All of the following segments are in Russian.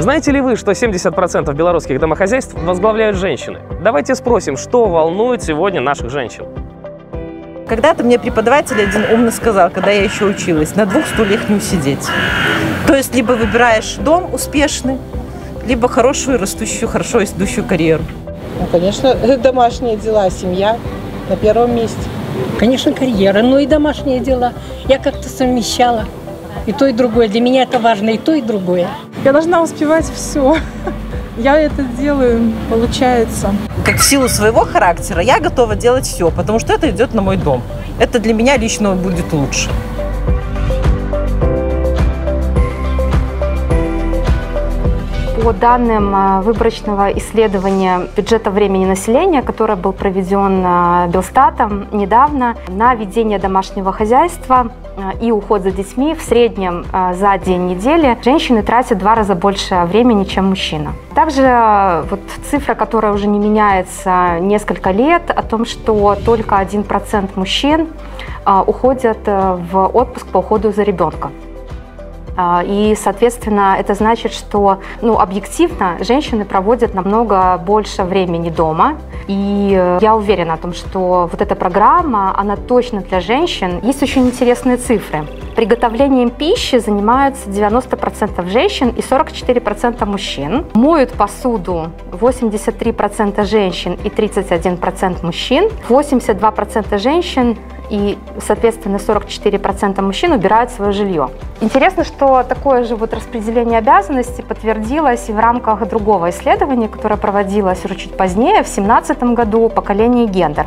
Знаете ли вы, что 70% белорусских домохозяйств возглавляют женщины? Давайте спросим, что волнует сегодня наших женщин. Когда-то мне преподаватель один умно сказал, когда я еще училась, на 2 стульях не усидеть. То есть либо выбираешь дом успешный, либо хорошую, растущую, хорошо идущую карьеру. Ну, конечно, домашние дела, семья на первом месте. Конечно, карьера, но и домашние дела. Я как-то совмещала и то, и другое. Для меня это важно, и то, и другое. Я должна успевать все. Я это делаю, получается. Как в силу своего характера я готова делать все, потому что это идет на мой дом. Это для меня лично будет лучше. По данным выборочного исследования бюджета времени населения, который был проведен Белстатом недавно, на ведение домашнего хозяйства и уход за детьми в среднем за день недели женщины тратят в 2 раза больше времени, чем мужчина. Также вот цифра, которая уже не меняется несколько лет, о том, что только 1% мужчин уходят в отпуск по уходу за ребенком. И, соответственно, это значит, что объективно женщины проводят намного больше времени дома. И я уверена о том, что вот эта программа, она точно для женщин. Есть очень интересные цифры. Приготовлением пищи занимаются 90% женщин и 44% мужчин. Моют посуду 83% женщин и 31% мужчин. 82% женщин и, соответственно, 44% мужчин убирают свое жилье. Интересно, что такое же вот распределение обязанностей подтвердилось и в рамках другого исследования, которое проводилось уже чуть позднее, в 2017 году, «Поколение и гендер».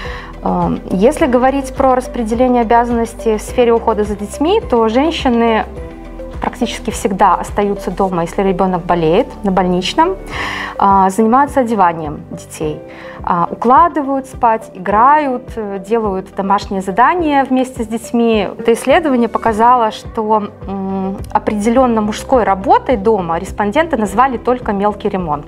Если говорить про распределение обязанностей в сфере ухода за детьми, то женщины практически всегда остаются дома, если ребенок болеет, на больничном, занимаются одеванием детей, укладывают спать, играют, делают домашние задания вместе с детьми. Это исследование показало, что определенно мужской работой дома респонденты назвали только мелкий ремонт.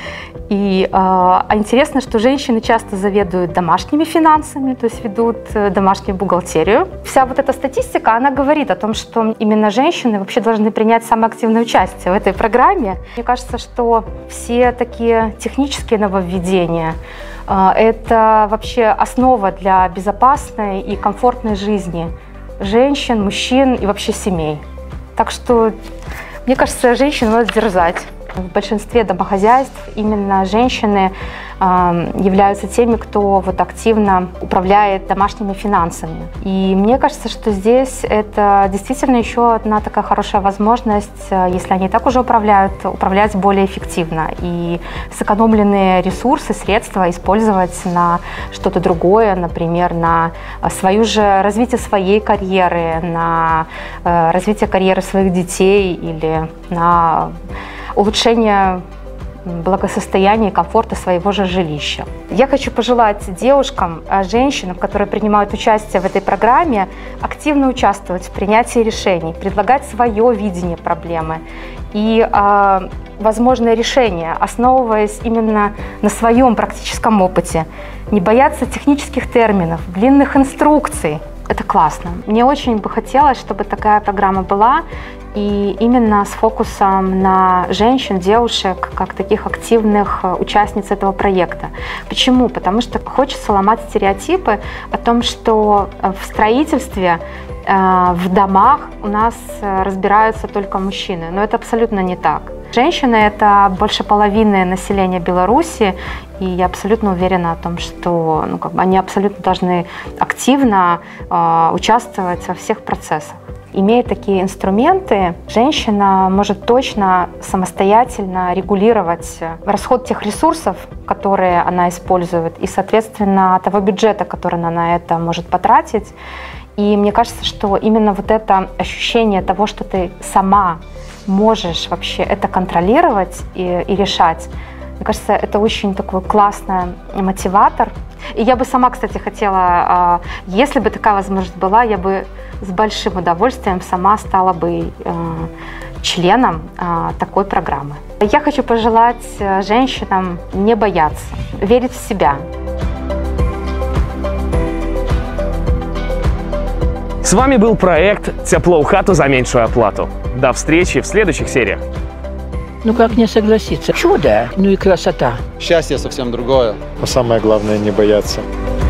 И интересно, что женщины часто заведуют домашними финансами, то есть ведут домашнюю бухгалтерию. Вся вот эта статистика, она говорит о том, что именно женщины вообще должны принять самое активное участие в этой программе. Мне кажется, что все такие технические нововведения – это вообще основа для безопасной и комфортной жизни женщин, мужчин и вообще семей. Так что, мне кажется, женщин надо дерзать. В большинстве домохозяйств именно женщины являются теми, кто вот активно управляет домашними финансами. И мне кажется, что здесь это действительно еще одна такая хорошая возможность, если они так уже управляют, управлять более эффективно и сэкономленные ресурсы, средства использовать на что-то другое, например, на развитие своей карьеры, на развитие карьеры своих детей или на улучшение благосостояния и комфорта своего же жилища. Я хочу пожелать девушкам, женщинам, которые принимают участие в этой программе, активно участвовать в принятии решений, предлагать свое видение проблемы и возможные решения, основываясь именно на своем практическом опыте. Не бояться технических терминов, длинных инструкций. Это классно. Мне очень бы хотелось, чтобы такая программа была, и именно с фокусом на женщин, девушек, как таких активных участниц этого проекта. Почему? Потому что хочется ломать стереотипы о том, что в строительстве, в домах у нас разбираются только мужчины. Но это абсолютно не так. Женщины – это больше половины населения Беларуси, и я абсолютно уверена о том, что они абсолютно должны активно участвовать во всех процессах. Имея такие инструменты, женщина может точно самостоятельно регулировать расход тех ресурсов, которые она использует, и, соответственно, того бюджета, который она на это может потратить. И мне кажется, что именно вот это ощущение того, что ты сама можешь вообще это контролировать и решать, мне кажется, это очень такой классный мотиватор. И я бы сама, кстати, хотела, если бы такая возможность была, я бы с большим удовольствием сама стала бы членом такой программы. Я хочу пожелать женщинам не бояться, верить в себя. С вами был проект «Тепло у хату за меньшую оплату». До встречи в следующих сериях. Ну как не согласиться? Чудо, ну и красота. Счастье совсем другое. Но самое главное не бояться.